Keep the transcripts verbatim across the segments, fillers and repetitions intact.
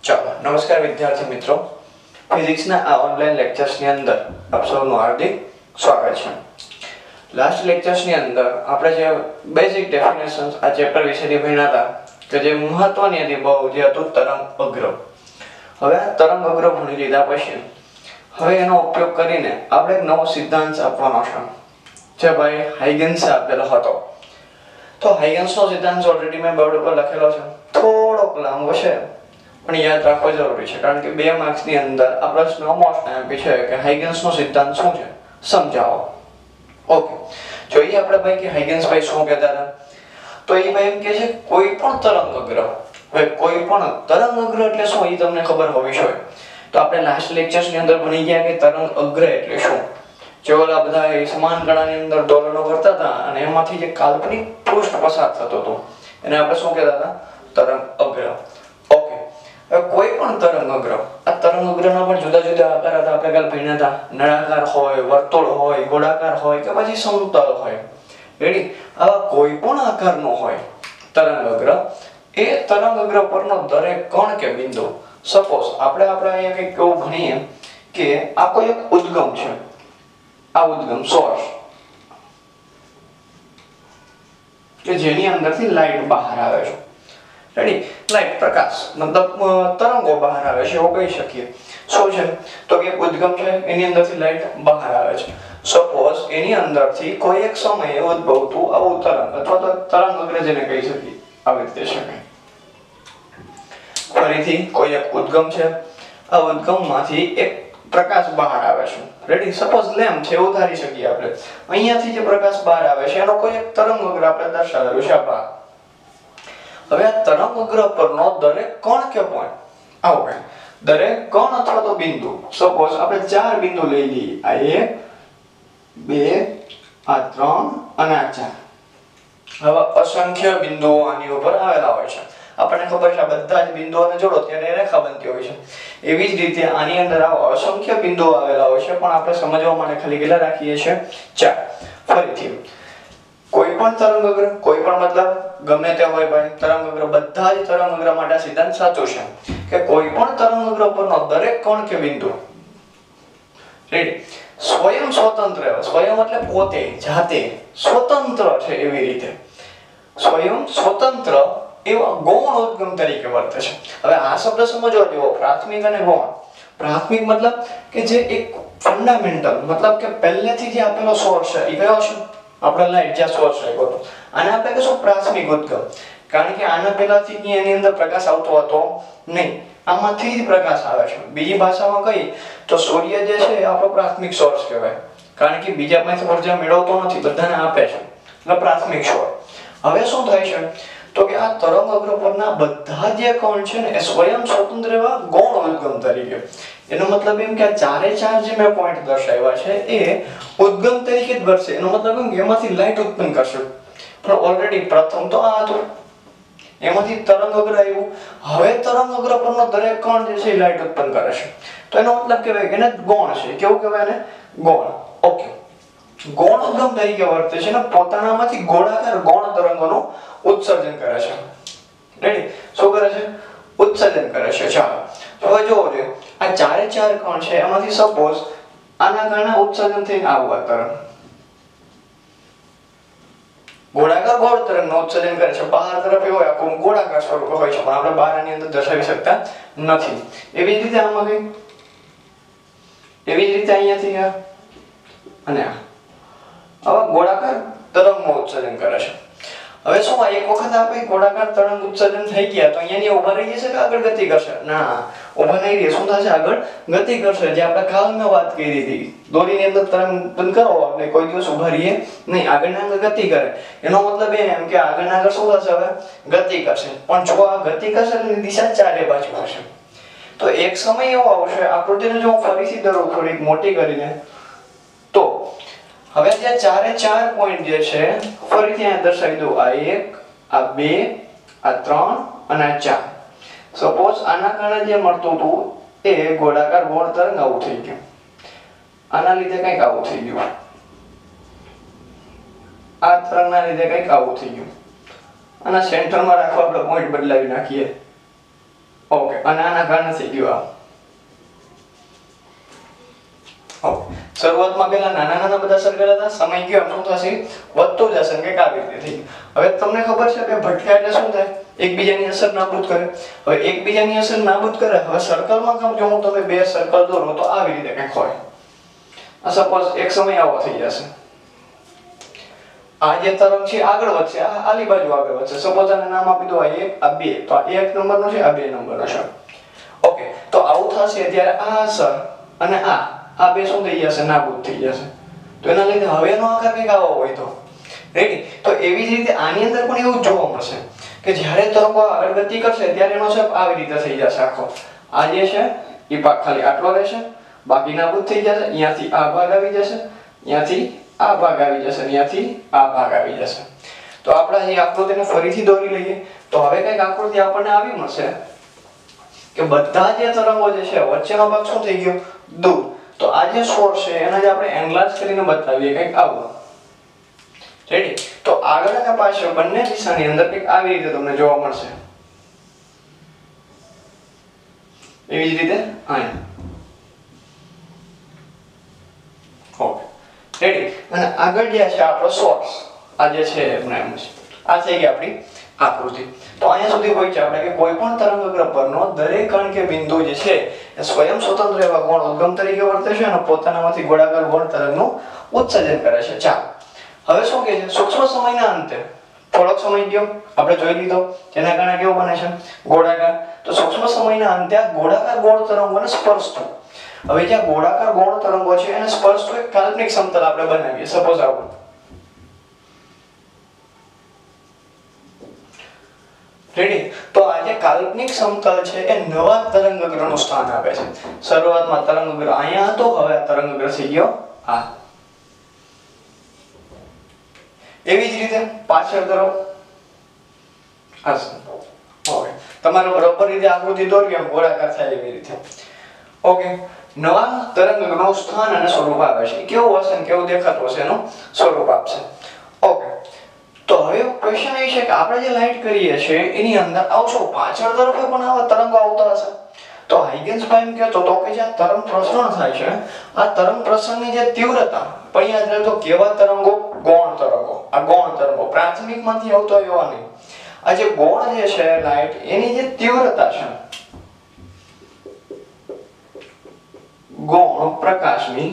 चलो नमस्कार विद्यार्थी मित्रों, फिजिक्स ना आ ऑनलाइन लेक्चर्स ની અંદર આપ સૌનું હાર્દિક સ્વાગત છે। લાસ્ટ લેક્ચર્સ ની અંદર આપણે જે બેઝિક ડેફિનેશન્સ આ ચેપ્ટર વિશેની ભણ્યા હતા કે જે મહત્વની હતી બહુ જે હતું તરંગ અગ્ર। હવે આ તરંગ અગ્ર ભણી લીધા પછી હવે એનો ઉપયોગ કરીને આપણે એક નવો સિદ્ધાંત આપવાનો છે જે ભાઈ હાઇગન્સે આપેલો હતો। તો હાઇગન્સનો સિદ્ધાંત ઓલરેડી મેં બોર્ડ ઉપર લખેલો છે, થોડોક લાંબો છે પણ યાદ રાખવો જરૂરી છે કારણ કે બે માર્ક્સ ની અંદર આ પ્રશ્ન મોસ્ટ એમપી છે કે હાઇગન્સનો સિદ્ધાંત શું છે સમજાવો। ઓકે, જોઈએ આપણે ભાઈ કે હાઇગન્સ ભાઈ શું કહેતા હતા। તો એ ભાઈ એમ કહે છે કોઈ પણ તરંગ અગ્ર, હવે કોઈ પણ તરંગ અગ્ર એટલે શું એ તમને ખબર હોવી જોઈએ। તો આપણે લાસ્ટ લેક્ચર્સ ની અંદર ભણી ગયા કે તરંગ અગ્ર એટલે શું, જે ઓલા બધા સમાન કણાની અંદર દોલનો કરતા હતા અને એમાંથી જે કાલ્પનિક પૃષ્ઠ પસાર થતો હતો એને આપણે શું કહેતા હતા, તરંગ અગ્ર। ઓકે, કોઈ પણ તરંગ અગ્ર, આ તરંગ અગ્રના પણ જુદા જુદા આકાર હતા, આપણે કાલ ભણ્યા હતા, નળાકાર હોય, વર્તુળ હોય, ગોળાકાર હોય કે પછી સમતલ હોય, રેડી, આવા કોઈ પણ આકારનો હોય તરંગ અગ્ર, એ તરંગ અગ્ર પરનો દરેક કણ કે બિંદુ, સપોઝ આપણે આપણે અહીંયા કંઈક એવું ભણીએ કે આ કોઈ એક ઉદ્ગમ છે, આ ઉદ્ગમ સોર્સ કે જેની અંદરથી લાઈટ બહાર આવે છે, રેડી, લાઈટ પ્રકાશ મતલબ તરંગો બહાર આવે છે એવું કહી શકીએ। શું છે તો કે ઉદ્ગમ છે એની અંદરથી લાઈટ બહાર આવે છે, સપોઝ એની અંદરથી કોઈ એક સમયે ઉદ્ભવતું આવું તરંગ અથવા તો તરંગ અગ્ર જેને કહી શકીએ આવી રીતે છે। ફરીથી કોઈ એક ઉદ્ગમ છે, આ ઉદ્ગમમાંથી એક પ્રકાશ બહાર આવે છે, રેડી, સપોઝ લેમ્પ છે એવું ધારી શકીએ આપણે, અહીંયાથી જે પ્રકાશ બહાર આવે છે એનો કોઈ એક તરંગ અગ્ર આપણે દર્શાવેલું છે આ ભાગ। હવે આ તરંગ અગ્ર પરનો દરેક કણ કે પોઈન્ટ આવો કે દરેક કણ અથવા તો બિંદુ, સપોઝ આપણે ચાર બિંદુ લઈ લઈએ, આ એક, બે, આ ત્રણ અને આ ચાર, હવે અસંખ્ય બિંદુઓ આની ઉપર આવેલા હોય છે, આપણને ખબર છે આ બધા જ બિંદુઓને જોડો ત્યારે રેખા બનતી હોય છે। એવી જ રીતે આની અંદર આવા અસંખ્ય બિંદુઓ આવેલા હોય છે પણ આપણે સમજવા માટે ખાલી કેટલા રાખીએ છીએ, ચાર। ફરીથી કોઈ પણ તરંગ અગ્ર, કોઈ પણ મતલબ ગમે તે હોય ભાઈ તરંગ અગ્ર, બધા જ તરંગ અગ્ર માટે સિદ્ધાંત સાચો છે કે કોઈ પણ તરંગ અગ્ર પરનો દરેક કણ કે બિંદુ, રેડી, સ્વયં સ્વતંત્ર, સ્વયં એટલે પોતે, જાતે, સ્વતંત્ર છે એવી રીતે, સ્વયં સ્વતંત્ર એવા ગૌણ ઉદ્ગમ તરીકે વર્તે છે। હવે આ શબ્દ સમજવા જેવો, પ્રાથમિક અને ગૌણ। પ્રાથમિક મતલબ કે જે એક ફંડામેન્ટલ મતલબ કે પહેલેથી જે આપેલો સોર્સ છે એ કયો છે, આપણે લાઈટ જ્યાં સોર્સ રાખ્યો હતો આને આપણે કહીશું પ્રાથમિક ઉદ્ગમ, કારણ કે આના પહેલાથી કે એની અંદર પ્રકાશ આવતો હતો નહીં, આમાંથી જ પ્રકાશ આવે છે। બીજી ભાષામાં કહીએ તો સૂર્ય જે છે એ આપણો પ્રાથમિક સોર્સ કહેવાય, કારણ કે બીજામાંથી ઉર્જા મેળવતો નથી, બધાને આપે છે, એટલે પ્રાથમિક સોર્સ। હવે શું થાય છે તો કે આ તરંગ અગ્ર પરના બધા જે કણ છે ને એ સ્વયં સ્વતંત્ર એવા ગૌણ ઉદ્ગમ તરીકે, એનો મતલબ એમ કે આ ચારે ચાર જે મેં પોઈન્ટ દર્શાવ્યા છે એ ઉદ્ગમ તરીકે જ વર્તે, એનો મતલબ એમ કે એમાંથી લાઈટ ઉત્પન્ન કરશે, પણ ઓલરેડી પ્રથમ તો આ હતું, એમાંથી તરંગ અગ્ર આવ્યું, હવે તરંગ અગ્ર પરનો દરેક કણ જે છે એ લાઈટ ઉત્પન્ન કરે છે, તો એનો મતલબ કહેવાય કે એને ગૌણ છે, કેવું કહેવાય એને, ગૌણ। ઓકે, ગૌણ ઉદ્ગમ તરીકે વર્તે છે ને પોતાનામાંથી ગોળાકાર ગૌણ તરંગોનું ઉત્સર્જન કરે છે, રેડી, શું કરે છે, ઉત્સર્જન કરે છે। ચાલો હવે જોવો જોઈએ આ ચારે ચાર કણ છે એમાંથી સપોઝ આના કારણે ઉત્સર્જન થઈને આવું તરંગ ગોળાકાર ગોળ તરંગનું ઉત્સર્જન કરે છે, બહાર તરફ એવો આખું ગોળાકાર સ્વરૂપ હોય છે પણ આપણે બહાર આની અંદર દર્શાવી શકતા નથી। એવી જ રીતે આમાં કઈ, એવી જ રીતે અહીંયાથી આ અને આ આવા ગોળાકાર તરંગનું ઉત્સર્જન કરે છે। હવે શું આ એક વખત આપણે ગોળાકાર તરંગ ઉત્સર્જન થઈ ગયા તો અહીંયાની ઊભા રહી જશે કે આગળ ગતિ કરશે, ના ઊભા નહીં રહે, શું થશે, આગળ ગતિ કરશે, જે આપણે કાલમાં વાત કરી હતી, દોરીની અંદર તરંગ ઉત્પન્ન કરો એટલે કોઈ દિવસ ઊભા રહીએ નહીં, આગળના આગળ ગતિ કરે, એનો મતલબ એમ કે આગળના આગળ શું થશે, હવે ગતિ કરશે, પણ જો આ ગતિ કરશે એની દિશા ચારે બાજુ હશે, તો એક સમય એવો આવશે, આકૃતિને જો ફરીથી દોરું થોડીક મોટી કરીને, તો હવે ત્યાં ચારે ચાર પોઈન્ટ જે છે ફરીથી અહીંયા દર્શાવી દઉં, આ એક, આ બે, આ ત્રણ અને આ ચાર, સપોઝ આના કારણે જે મળતું હતું એ ગોળાકાર ગૌણ તરંગ આવું થઈ ગયું, આના લીધે કંઈક આવું થઈ ગયું, આ તરંગના લીધે કંઈક આવું થઈ ગયું, આના સેન્ટરમાં રાખવા આપણે પોઈન્ટ બદલાવી નાખીએ, ઓકે, અને આના કારણે થઈ ગયું આ. ઓકે, શરૂઆતમાં પેલા નાના નાના બધા સર્કલ હતા, સમય ગયો એમ શું થશે, વધતું જશે કે આવી રીતે થઈ ગયું. હવે તમને ખબર છે કે ભટકા એટલે શું થાય, એકબીજાની અસર નાબૂદ કરે. હવે એકબીજાની અસર નાબૂદ કરે, હવે સર્કલમાં કામ જો હું તમે બે સર્કલ દોરો તો આવી રીતે કંઈક હોય. આ સપોઝ એક સમય આવો થઈ જશે, આ જે તરંગ છે આગળ વધશે, આ આલી બાજુ આગળ વધશે. સપોઝ આને નામ આપી દો આ એક, આ બે, તો આ એક નંબરનો છે, આ બે નંબરનો છે. ઓકે, તો આવું થશે ત્યારે આ અસર અને આ આ બે શું થઈ જશે, નાબૂદ થઈ જશે. તો એના લીધે હવેનો આકાર કંઈક આવો હોય તો રેડી. તો એવી જ રીતે આની અંદર પણ એવું જોવા મળશે કે જ્યારે તરંગો આગળ ગતિ કરશે ત્યારે એનો શેપ આવી રીતે થઈ જશે આખો. આ જે છે એ ભાગ ખાલી આટલો રહેશે, બાકી નાબૂદ થઈ જશે. અહીંયાથી આ ભાગ આવી જશે, અહીંયાથી આ ભાગ આવી જશે, અહીંયાથી આ ભાગ આવી જશે. તો આપણે અહીં આકૃતિને ફરીથી દોરી લઈએ તો હવે કંઈક આકૃતિ આપણને આવી મળશે કે બધા જે તરંગો જે છે વચ્ચેનો ભાગ શું થઈ ગયો, દૂર. તો આ જે સોર્સ છે એને જ આપણે એન્લાર્જ કરીને બતાવીએ કંઈક આવું. રેડી. તો આગળ અને પાછળ બંને દિશાની અંદર કંઈક આવી રીતે તમને જોવા મળશે. એવી જ રીતે અહીંયા. Okay, ready. અને આગળ જે છે આપણો સોર્સ, આ જે છે એમને એમ છે, આ થઈ ગઈ આપણી આકૃતિ. તો અહીંયા સુધી હોય છે આપણે કે કોઈ પણ તરંગગ્ર પરનો દરેક કણ કે બિંદુ જે છે એ સ્વયં સ્વતંત્ર એવા ગૌણ ઉદ્ગમ તરીકે વર્તે છે અને પોતાનામાંથી ગોળાકાર ગૌણ તરંગનું ઉત્સર્જન કરે છે. ચાલો હવે શું કહે છે, સૂક્ષ્મ સમયના અંતે થોડોક સમય ગયો આપણે જોઈ લીધો, જેના કારણે કેવો બને છે, ગોળાકાર. તો સૂક્ષ્મ સમયના અંતે આ ગોળાકાર ગૌણ તરંગોને સ્પર્શતું. હવે જ્યાં ગોળાકાર ગૌણ તરંગો છે એને સ્પર્શતું એક કાલ્પનિક સમતલ આપણે બનાવીએ. સપોઝ આવું રેડી. તો આ જે કાલ્પનિક સમતલ છે એ નવા તરંગગ્રહનું સ્થાન આપે છે. શરૂઆતમાં તરંગગ્રહ અહીંયા હતો, હવે આ તરંગગ્રહ થઈ ગયો આ. એવી જ રીતે પાછળ તરફ આ ઓકે, તમારે બરોબર રીતે આકૃતિ દોરવી એમ ગોળાકાર થાય એવી રીતે. ઓકે, નવા તરંગગ્રહનું સ્થાન અને સ્વરૂપ આવે છે. કેવું હશે ને કેવું દેખાતું હશે એનું સ્વરૂપ આપશે. ઓકે, તો હવે ક્વેશ્ચન એ છે કે આપણે જે લાઈટ કરીએ છીએ એની અંદર આવશો પાછળ તરફે પણ આવા તરંગો આવતા હશે. તો હાઇગન્સ ભાઈ એમ કહેતો તો કે જે તરંગ પ્રસરણ થાય છે આ તરંગ પ્રસરણની જે તીવ્રતા પણ યાદ રાખજો કેવા તરંગો, ગૌણ તરંગો. આ ગૌણ તરંગો પ્રાથમિકમાંથી આવતો એવા નહીં. આ જે ગૌણ જે છે લાઈટ એની જે તીવ્રતા છે, ગૌણ પ્રકાશની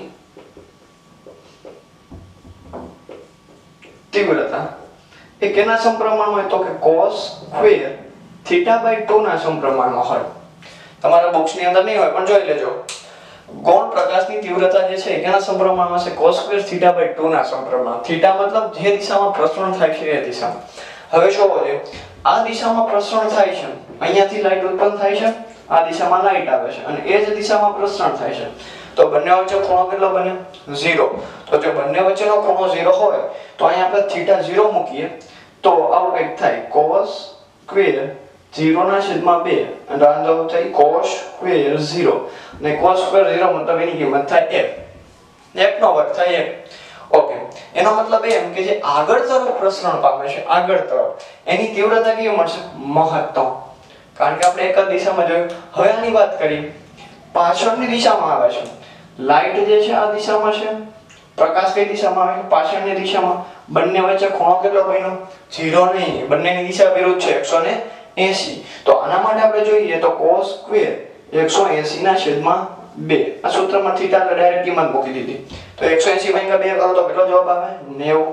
તીવ્રતા એ કેના સમપ્રમાણમાં હોય તો કે cos square theta by two ના સમપ્રમાણમાં હોય. તમારા બોક્સની અંદર નહીં હોય પણ જોઈ લેજો. ગૌણ પ્રકાશની તીવ્રતા જે છે કેના સમપ્રમાણમાં છે, cos square theta by two ના સમપ્રમાણ. થીટા મતલબ જે દિશામાં પ્રસરણ થાય છે એ દિશામાં. હવે જોવો છે આ દિશામાં પ્રસરણ થાય છે, અહીંયાથી લાઈટ ઉત્પન્ન થાય છે, આ દિશામાં લાઈટ આવે છે અને એ જ દિશામાં પ્રસરણ થાય છે. તો બંને વચ્ચે ખૂણો કેટલો બને, ઝીરો. તો જો બંને વચ્ચેનો ખૂણો ઝીરો હોય તો અહીં આપણે થીટા ઝીરો મૂકીએ તો આવું કંઈક થાય, cos સ્ક્વેર ઝીરો ના છેદમાં બે અને આનો થાય cos સ્ક્વેર ઝીરો. અને cos સ્ક્વેર ઝીરો મતલબ એની કિંમત થાય એક. એક નો વર્ગ થાય એક. ઓકે, એનો મતલબ એમ કે જે આગળ તરફ પ્રસરણ પામે છે, આગળ તરફ એની તીવ્રતા કેવી મળશે, મહત્તમ. કારણ કે આપણે એક જ દિશામાં જોયું. હવે આની વાત કરીએ, પાછળની દિશામાં આવે છે લાઈટ જે છે આ દિશામાં છે, પ્રકાશ કઈ દિશામાં આવે, પાછળની દિશામાં. બંને વચ્ચે ખૂણો કેટલો બન્યો, ઝીરો નહીં, બંનેની દિશા વિરુદ્ધ છે એકસો એંસી. તો આના માટે આપણે જોઈએ તો cos સ્ક્વેર એકસો એંસી ના છેદમાં બે. આ સૂત્રમાં થીટા એટલે ડાયરેક્ટ કિંમત મૂકી દીધી. તો એકસો એંસી ભાગ્યા બે કરો તો કેટલો જવાબ આવે, નેવું.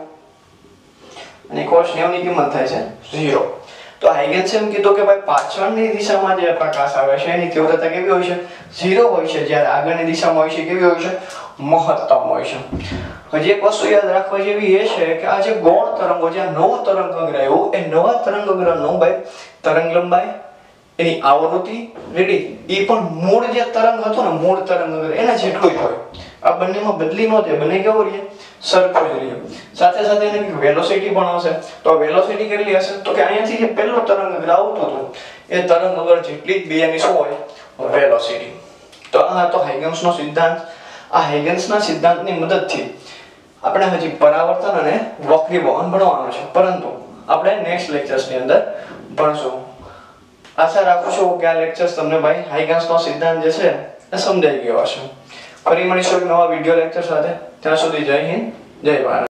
અને cos નેવું ની કિંમત થાય છે ઝીરો. તો હાઇગન્સે એમ કીધું કે ભાઈ પાછળની દિશામાં જે પ્રકાશ આવે છે એની તીવ્રતા કેવી હોય છે, ઝીરો હોય છે, જ્યારે આગળની દિશામાં હોય છે કેવી હોય છે, મહત્તમ હોય છે. હજી એક વસ્તુ યાદ રાખવા જેવી એ છે કે આ જે ગૌણ તરંગો, જે નવો તરંગગ્રહ આવ્યો એ નવા તરંગગ્રહનો ભાઈ તરંગ લંબાઈ, એની આવૃત્તિ રેડી એ પણ મૂળ જે તરંગ હતો ને, મૂળ તરંગગ્રહ એના જેટલું જ હોય. આ બંનેમાં બદલી ન થાય, બંને કેવો રહે, સરખો જ રહે. સાથે સાથે એને વેલોસિટી પણ હશે. તો વેલોસિટી કેટલી હશે તો કે અહીંયાથી જે પહેલો તરંગગ્રહ આવતો હતો એ તરંગગ્રહ જેટલી જ બે એની શું હોય, વેલોસિટી. તો આ તો હાઇગન્સનો સિદ્ધાંત. આ હાઇગન્સના સિદ્ધાંતની મદદથી આપણે હજી પરાવર્તન અને વક્રીભવન ભણવાનું છે, પરંતુ આપણે નેક્સ્ટ લેક્ચર્સની અંદર ભણશું. આશા રાખું છું કે આ લેક્ચર્સ તમને ભાઈ હાઇગન્સનો સિદ્ધાંત જે છે એ સમજાઈ ગયો હશે. ફરી મળીશું એક નવા વિડિયો લેક્ચર સાથે. ત્યાં સુધી જય હિન્દ, જય ભારત.